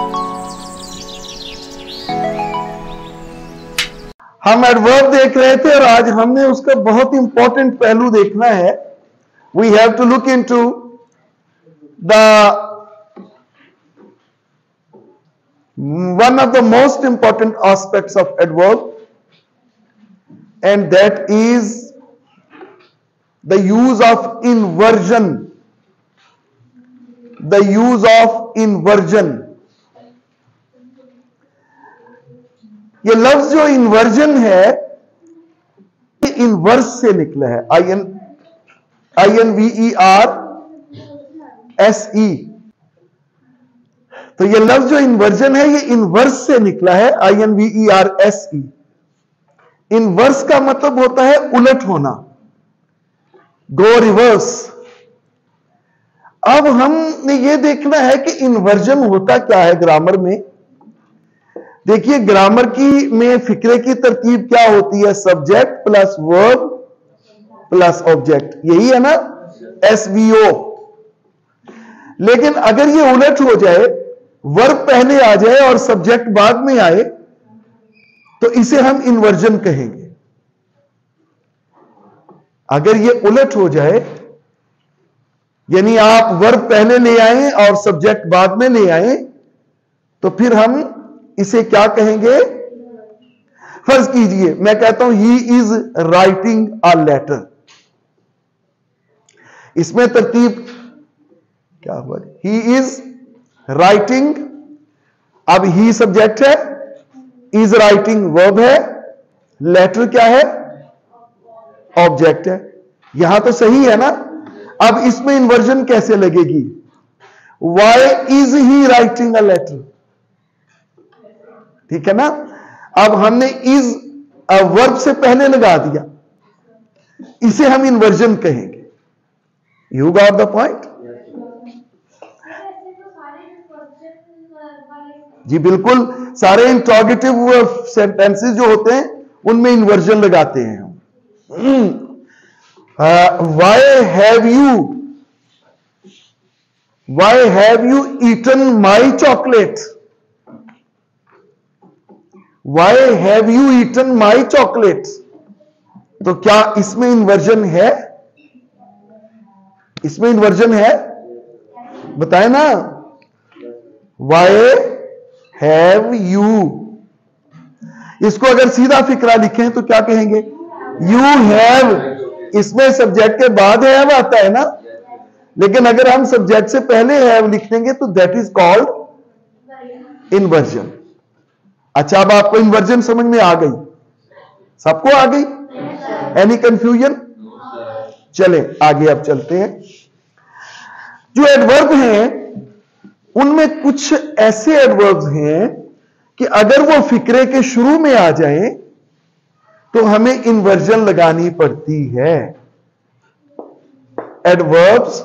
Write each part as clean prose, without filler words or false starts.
हम एडवर्ब देख रहे थे और आज हमने उसका बहुत इंपॉर्टेंट पहलू देखना है. We have to look into the one of the most important aspects of adverb, and that is the use of inversion. The use of inversion. ये लफ्ज जो इन्वर्जन है, ये इनवर्स से निकला है. INVERSE. तो ये लफ्ज जो इन्वर्जन है, ये इनवर्स से निकला है. INVERSE. इनवर्स का मतलब होता है उलट होना, गो रिवर्स. अब हमने ये देखना है कि इन्वर्जन होता क्या है ग्रामर में. देखिए, ग्रामर की में फिक्रे की तरतीब क्या होती है? Subject plus verb plus object. यही है ना, SVO. लेकिन अगर ये उलट हो जाए, वर्ब पहले आ जाए और सब्जेक्ट बाद में आए, तो इसे हम इन्वर्जन कहेंगे. अगर ये उलट हो जाए, यानी आप वर्ब पहले ले आए और सब्जेक्ट बाद में ले आए, तो फिर हम इसे क्या कहेंगे? फर्ज कीजिए मैं कहता हूं he is writing a letter. इसमें तरतीब क्या हुआ? He is writing. अब ही सब्जेक्ट है, इज राइटिंग वर्ब है, लेटर क्या है? ऑब्जेक्ट है. यहां तो सही है ना. अब इसमें इन्वर्जन कैसे लगेगी? Why is he writing a letter. ठीक है ना. अब हमने इज वर्ब से पहले लगा दिया, इसे हम इन्वर्जन कहेंगे. You got the point? जी बिल्कुल. सारे इंट्रोगेटिव सेंटेंसेस जो होते हैं उनमें इन्वर्जन लगाते हैं हम. Why have you eaten my chocolate. Why have you eaten my chocolate? तो क्या इसमें इन्वर्जन है? इसमें इन्वर्जन है? बताए ना. Why have you. इसको अगर सीधा फिक्रा लिखें तो क्या कहेंगे? You have. इसमें सब्जेक्ट के बाद हैव आता है ना. लेकिन अगर हम सब्जेक्ट से पहले हैव लिख देंगे तो दैट इज कॉल्ड इन्वर्जन. अच्छा, अब आपको इन्वर्जन समझ में आ गई? सबको आ गई? Any confusion? चले आगे अब चलते हैं. जो एडवर्ब हैं उनमें कुछ ऐसे एडवर्ब्स हैं कि अगर वो फिक्रे के शुरू में आ जाएं तो हमें इन्वर्जन लगानी पड़ती है. एडवर्ब्स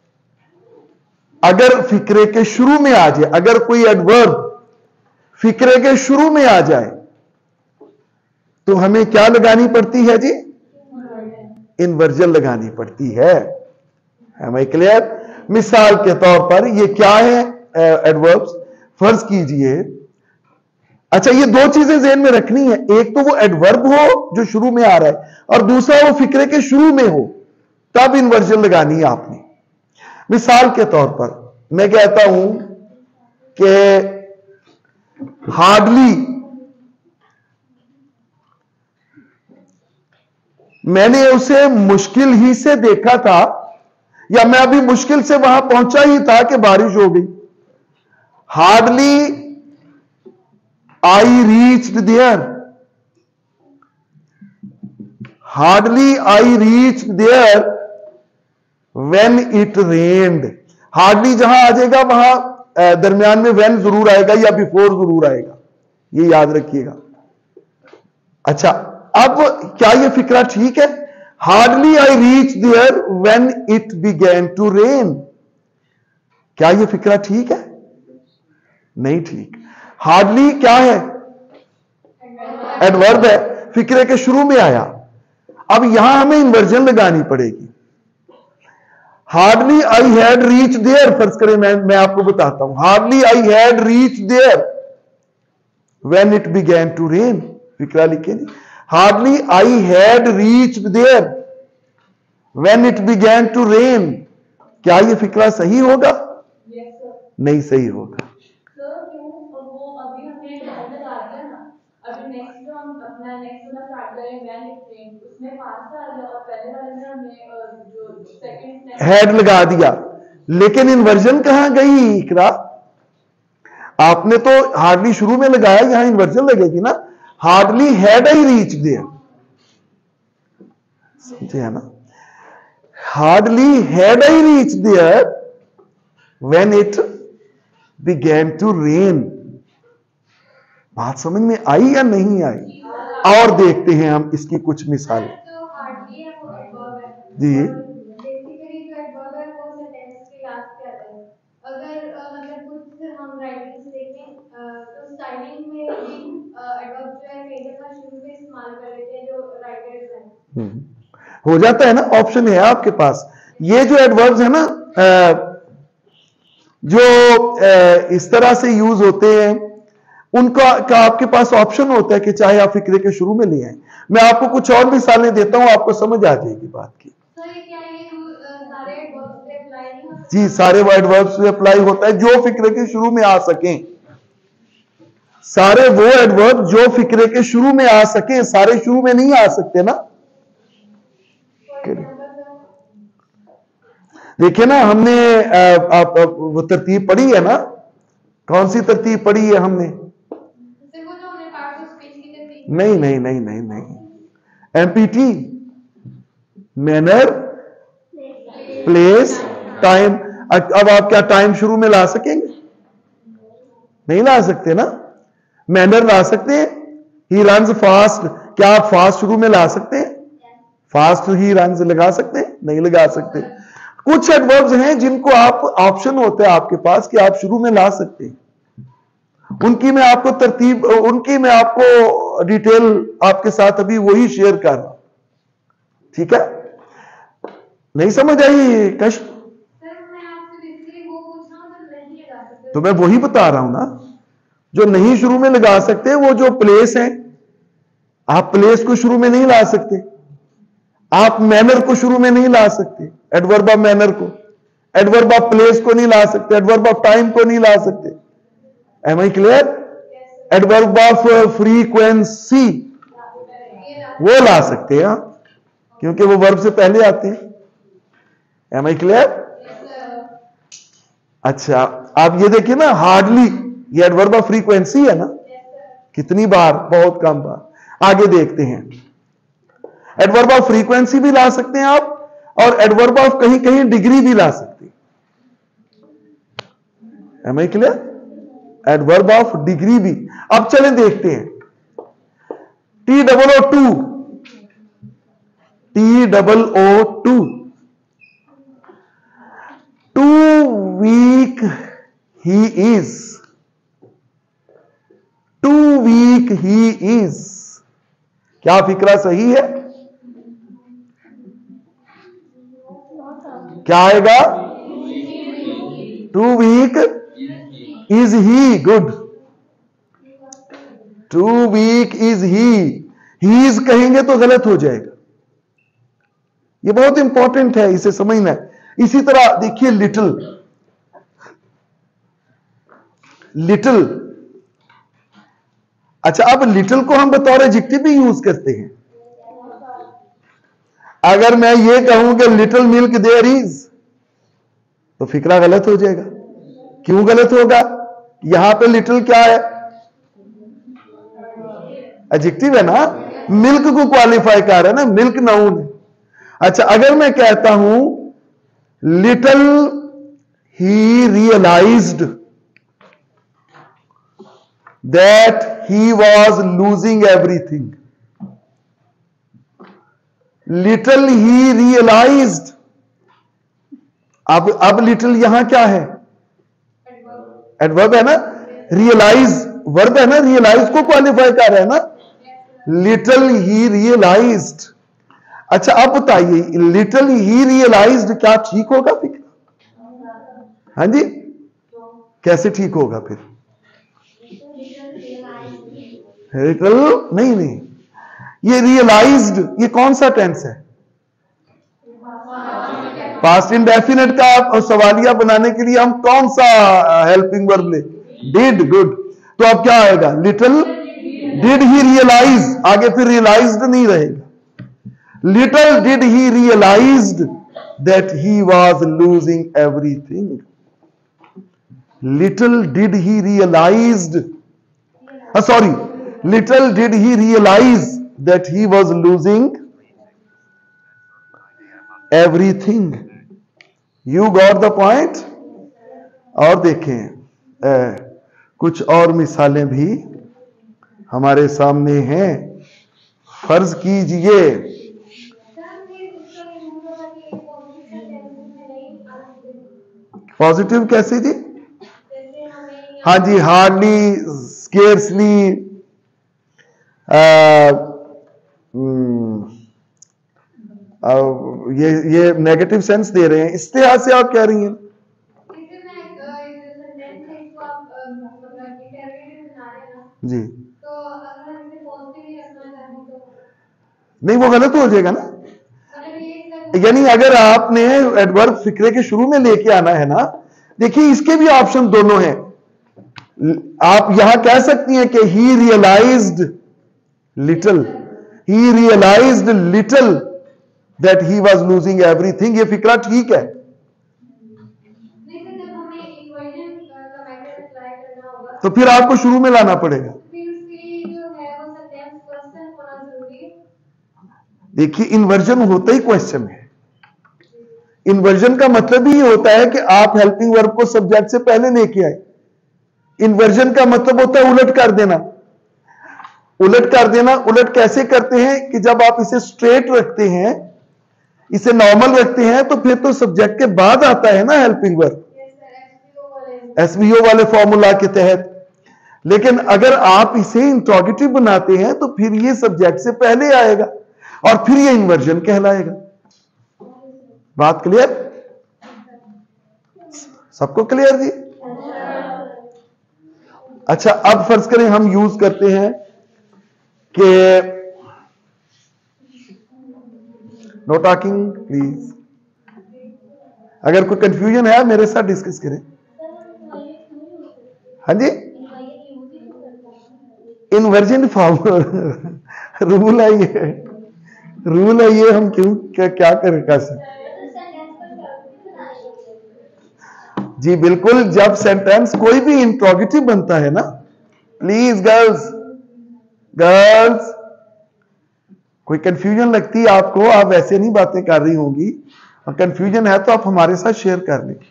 अगर फिक्रे के शुरू में आ जाए, अगर कोई एडवर्ब फिक्रे के शुरू में आ जाए तो हमें क्या लगानी पड़ती है जी? इन्वर्जन लगानी पड़ती है. Am I clear? मिसाल के तौर पर ये क्या है एडवर्ब्स? फर्ज कीजिए, अच्छा ये दो चीजें ज़हन में रखनी है. एक तो वो एडवर्ब हो जो शुरू में आ रहा है, और दूसरा वो फिक्रे के शुरू में हो, तब इन्वर्जन लगानी है आपने. मिसाल के तौर पर मैं कहता हूं कि हार्डली, मैंने उसे मुश्किल ही से देखा था, या मैं अभी मुश्किल से वहां पहुंचा ही था कि बारिश हो गई. Hardly I reached there. Hardly I reached there when it rained. Hardly जहां आ जाएगा वहां दरमियान में व्हेन जरूर आएगा या बिफोर जरूर आएगा, ये याद रखिएगा. अच्छा, अब क्या ये फिक्रा ठीक है? Hardly I reach there when it began to rain. क्या ये फिक्रा ठीक है? नहीं ठीक. हार्डली क्या है? एडवर्ब है, फिक्रे के शुरू में आया. अब यहां हमें इन्वर्जन लगानी पड़ेगी. Hardly I had reach there, फर्ज करें मैं आपको बताता हूं, hardly I had reach there when it began to rain. फिक्रा लिखे नहीं, hardly I had reach there when it began to rain. क्या ये फिक्रा सही होगा? नहीं सही होगा। हैड लगा दिया, लेकिन इन्वर्जन कहां गई इकरा? आपने तो हार्डली शुरू में लगाया, यहां इन्वर्जन लगेगी ना, hardly had I reach there, समझे है ना? Hardly had I reach there when it began to rain. बात समझ में आई या नहीं आई? और देखते हैं हम इसकी कुछ मिसालें। जी हो जाता है ना, ऑप्शन है आपके पास। ये जो एडवर्ब्स है ना, जो इस तरह से यूज होते हैं, उनका का आपके पास ऑप्शन होता है कि चाहे आप फिक्रे के शुरू में ले आए। मैं आपको कुछ और मिसालें देता हूं, आपको समझ आ जाएगी बात की। जी, सारे एडवर्ब्स पे अप्लाई होता है जो फिक्रे के शुरू में आ सकें। सारे वो एडवर्ब जो फिक्रे के शुरू में आ सके, सारे शुरू में नहीं आ सकते ना। देखिए ना, हमने वो तरतीब पढ़ी है ना, कौन सी तरतीब पढ़ी है हमने? नहीं नहीं नहीं नहीं नहीं, एमपीटी, मैनर, प्लेस, टाइम। अब आप क्या टाइम शुरू में ला सकेंगे? नहीं ला सकते ना। मैनर ला सकते हैं, ही रन्स फास्ट, क्या आप फास्ट शुरू में ला सकते हैं? फास्ट ही रन्स लगा सकते हैं? नहीं लगा सकते। कुछ एडवर्ब्स हैं जिनको आप ऑप्शन होता है आपके पास कि आप शुरू में ला सकते हैं, उनकी मैं आपको तरतीब, उनकी मैं आपको डिटेल आपके साथ अभी वही शेयर कर रहा हूं, ठीक है? नहीं समझ आई कष्ट? तो मैं वही बता रहा हूं ना, जो नहीं शुरू में लगा सकते, वो जो प्लेस है, आप प्लेस को शुरू में नहीं ला सकते, आप मैनर को शुरू में नहीं ला सकते, एडवर्ब ऑफ मैनर को, एडवर्ब ऑफ प्लेस को नहीं ला सकते, एडवर्ब ऑफ टाइम को नहीं ला सकते। Am I clear? Adverb of frequency वो ला सकते हैं आप, क्योंकि वो वर्ब से पहले आते हैं। Am I clear? अच्छा, आप ये देखिए ना, हार्डली ये एडवर्ब ऑफ फ्रीक्वेंसी है ना, कितनी बार? बहुत कम बार। आगे देखते हैं, एडवर्ब ऑफ फ्रीक्वेंसी भी ला सकते हैं आप, और एडवर्ब ऑफ कहीं कहीं डिग्री भी ला सकते हैं। Am I clear? Adverb of degree भी। अब चले देखते हैं, TOO2, TOO2, too weak he is, too weak he is। क्या फिक्रा सही है? क्या आएगा? Too weak is he, good. Too weak is he is कहेंगे तो गलत हो जाएगा। ये बहुत इंपॉर्टेंट है, इसे समझना है। इसी तरह देखिए, लिटिल, लिटिल। अच्छा, अब लिटिल को हम बतौर एडजेक्टिव भी यूज करते हैं। अगर मैं ये कहूं कि लिटिल मिल्क देयर इज, तो फिक्रा गलत हो जाएगा। क्यों गलत होगा? यहां पे लिटिल क्या है? एडजेक्टिव है ना, मिल्क को क्वालिफाई कर रहा है ना, मिल्क नाउन है। अच्छा, अगर मैं कहता हूं little he realised that he was losing everything, little he realised. अब लिटिल यहां क्या है? एडवर्ब है ना, रियलाइज वर्ब है ना, रियलाइज को क्वालिफाई कर रहा है ना, लिटिल ही रियलाइज्ड। अच्छा अब बताइए, लिटिल ही रियलाइज्ड क्या ठीक होगा फिर? हाँ जी, कैसे ठीक होगा फिर? लिटिल नहीं नहीं, ये रियलाइज्ड ये कौन सा टेंस है? पास्ट इंडेफिनिट का सवालिया बनाने के लिए हम कौन सा हेल्पिंग वर्ब ले? डिड। गुड। तो अब क्या आएगा? लिटिल डिड ही रियलाइज, आगे फिर रियलाइज्ड नहीं रहेगा। Little did he realised that he was losing everything. Little did he realised, sorry, little did he realise that he was losing everything. You got the point. और देखें कुछ और मिसालें भी हमारे सामने हैं। फर्ज कीजिए, पॉजिटिव कैसे जी? हाँ जी, हार्डली, स्केर्सली, ये नेगेटिव सेंस दे रहे हैं, इस लिहाज से आप कह रही हैं जी। नहीं, वो गलत हो जाएगा ना। यानी अगर आपने एडवर्ब फिक्रे के शुरू में लेके आना है ना, देखिए इसके भी ऑप्शन दोनों हैं। आप यहां कह सकती हैं कि he realised little, he realised little that he was losing everything, ये फिक्रा ठीक है। तो फिर आपको शुरू में लाना पड़ेगा। देखिए इन्वर्जन होता ही क्वेश्चन है। इन्वर्जन का मतलब ही होता है कि आप हेल्पिंग वर्ब को सब्जेक्ट से पहले लेके आए। इन्वर्जन का मतलब होता है उलट कर देना। उलट कर देना, उलट कैसे करते हैं कि जब आप इसे स्ट्रेट रखते हैं, इसे नॉर्मल रखते हैं, तो फिर तो सब्जेक्ट के बाद आता है ना हेल्पिंग वर्ब, एसवीओ वाले फॉर्मूला के तहत। लेकिन अगर आप इसे इंट्रोगेटिव बनाते हैं तो फिर ये सब्जेक्ट से पहले आएगा और फिर ये इन्वर्जन कहलाएगा। बात क्लियर? सबको क्लियर जी? अच्छा, अब फर्ज करें हम यूज करते हैं कि नो टॉकिंग प्लीज। अगर कोई कंफ्यूजन है मेरे साथ डिस्कस करें। हाँ जी, इन्वर्जन फॉर्म रूल है ये, रूल है ये, हम क्यों क्या करें कैसे? जी बिल्कुल, जब सेंटेंस कोई भी इंट्रोगेटिव बनता है ना, प्लीज गर्ल्स, गर्ल्स कोई कंफ्यूजन लगती है आपको, आप वैसे नहीं बातें कर रही होंगी, और कंफ्यूजन है तो आप हमारे साथ शेयर कर लें।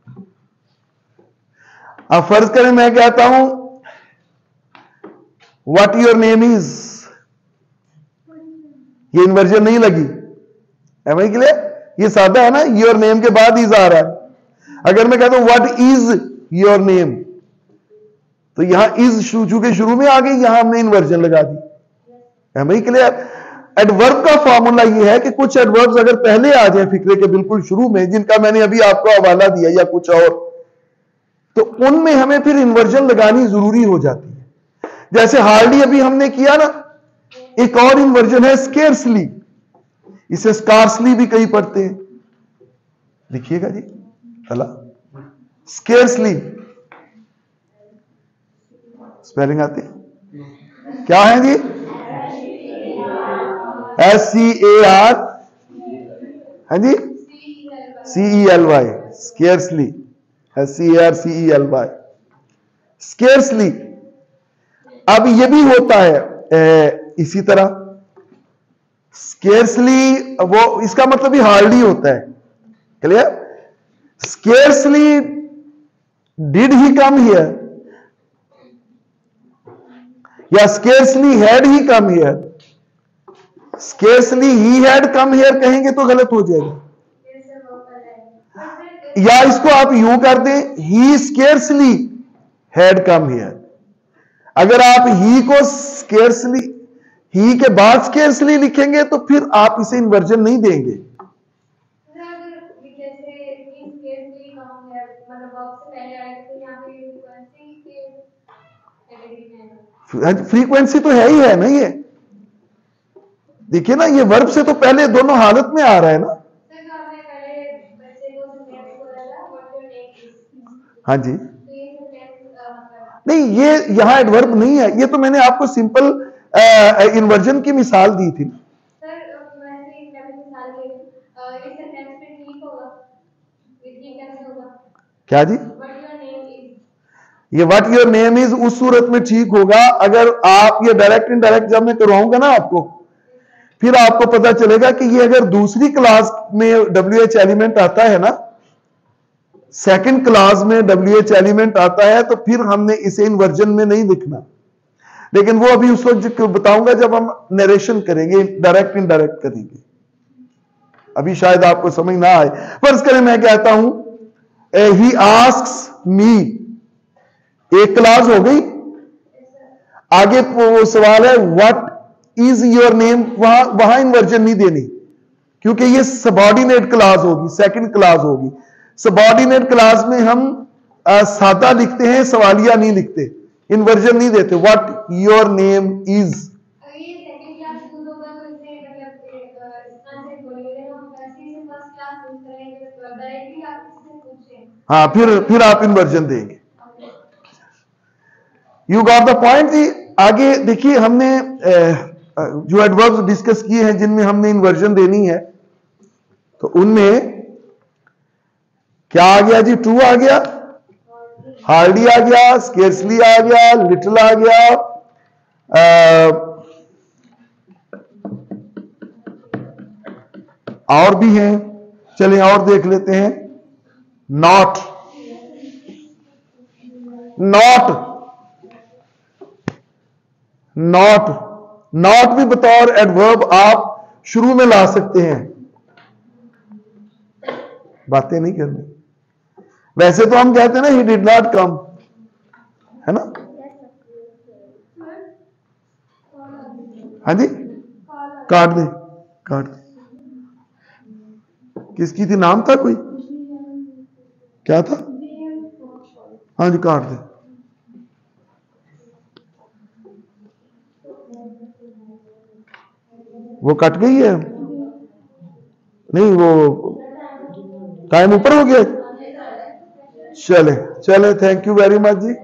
अब फर्ज करें मैं कहता हूं व्हाट योर नेम इज, ये इन्वर्जन नहीं लगी, है वही क्लियर? ये सादा है ना, योर नेम के बाद इज आ रहा है। अगर मैं कहता हूं व्हाट इज योर नेम, तो यहां इज चूंकि शुरू में आ गई, यहां हमने इन्वर्जन लगा दी, है वही क्लियर? एडवर्ब का फॉर्मूला ये है कि कुछ एडवर्ब्स अगर पहले आ जाए फिक्रे के बिल्कुल शुरू में, जिनका मैंने अभी आपको हवाला दिया या कुछ और, तो उनमें हमें फिर इन्वर्जन लगानी जरूरी हो जाती है। जैसे हार्डली अभी हमने किया ना, एक और इन्वर्जन है स्केर्सली, इसे स्कार्सली भी कई पढ़ते हैं। लिखिएगा जी, अला स्केर्सली स्पेलिंग आती है क्या है जी? SCAR, हाँ जी, CELY, स्केर्सली, SCARCELY, स्केर्सली। अब ये भी होता है इसी तरह, स्केर्सली, वो इसका मतलब भी हार्डली होता है, clear? Scarcely did he come here, या scarcely had he come here. Scarcely he had come here कहेंगे तो गलत हो जाएगा, या इसको आप यूं कर दें, he scarcely had come here. अगर आप ही को स्केर्सली, ही के बाद स्केर्सली लिखेंगे तो फिर आप इसे इन्वर्जन नहीं देंगे। फ्रीक्वेंसी तो है ही है ना, ये देखिए ना, ये वर्ब से तो पहले दोनों हालत में आ रहा है ना। हाँ जी, नहीं ये यहां एडवर्ब नहीं है, ये तो मैंने आपको सिंपल इन्वर्जन की मिसाल दी थी। क्या जी? ये व्हाट योर नेम इज उस सूरत में ठीक होगा अगर आप ये डायरेक्ट इनडायरेक्ट जब मैं करवाऊंगा ना आपको, फिर आपको पता चलेगा कि ये अगर दूसरी क्लास में WH एलिमेंट आता है ना, सेकंड क्लास में WH एलिमेंट आता है, तो फिर हमने इसे इन्वर्जन में नहीं लिखना। लेकिन वो अभी उस वक्त बताऊंगा जब हम नरेशन करेंगे, डायरेक्ट इनडायरेक्ट करेंगे। अभी शायद आपको समझ ना आए। फर्ज करें मैं कहता हूं ही आस्क्स मी, एक क्लास हो गई, आगे वो सवाल है व्हाट इज योर नेम, वहां इन्वर्जन नहीं देनी क्योंकि ये सबऑर्डिनेट क्लास होगी, सेकंड क्लास होगी। सबऑर्डिनेट क्लास में हम सादा लिखते हैं, सवालिया नहीं लिखते, इन्वर्जन नहीं देते। व्हाट योर नेम इज, हाँ फिर आप इन्वर्जन देंगे। यू गॉट द पॉइंट जी। आगे देखिए, हमने जो एडवर्ब्स डिस्कस किए हैं जिनमें हमने इन्वर्जन देनी है, तो उनमें क्या आ गया जी? ट्रू आ गया, हार्डली आ गया, स्केर्सली आ गया, लिटिल आ गया, और भी हैं, चलिए और देख लेते हैं। नॉट, नॉट, नॉट, नॉट भी बतौर एडवर्ब आप शुरू में ला सकते हैं। बातें नहीं करनी। वैसे तो हम कहते हैं ना ही डिड नॉट कम, है ना? हाँ जी, काट दे, काट दे। किसकी थी, नाम था कोई, क्या था? हाँ जी, काट दे। वो कट गई है? नहीं, वो टाइम ऊपर हो गया। चले चले, thank you very much ji.